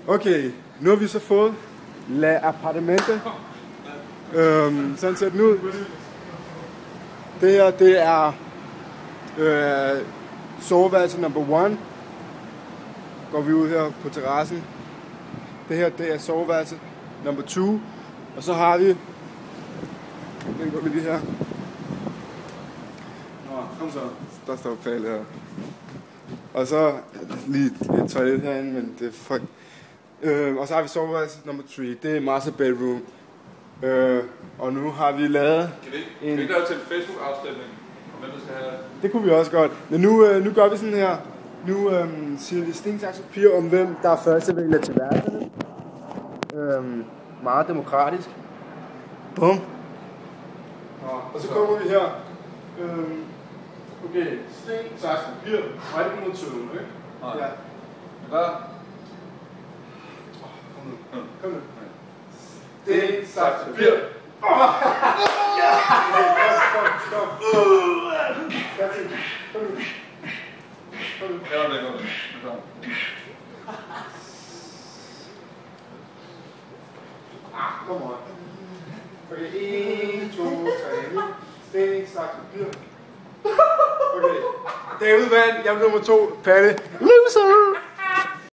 Okay, nu har vi så fået La Appartamento. Sådan ser den ud. Det her, det er soveværelse number 1. Går vi ud her på terrassen. Det her, det er soveværelse number 2. Og så har vi... Den går vi lige her. Nå, kom så. Der står pæl her. Og så lige et toilet herinde, men det er fuck. Og så har vi soveværelse nummer 3. Det er master bedroom. Og nu har vi lavet Kan vi ikke lave til en Facebook-afstemning? Hvem der skal have det? Det kunne vi også godt. Men nu gør vi sådan her. Nu siger vi sten, saks, papir om hvem der er førstevælger til værelserne. Meget demokratisk. Bum. Og så kommer vi her. Okay, sten, saks, papir. Nej, det kommer tøden, ikke? Nej. Ja. Klar? Kom nu. Sten, saks, papir. Kom. Kom nu. Ja, det går det. Kom on. Okay, 1, 2, 3. Sten, saks, papir. Okay. David vandt. Jeg er nummer 2. Palle. Loser!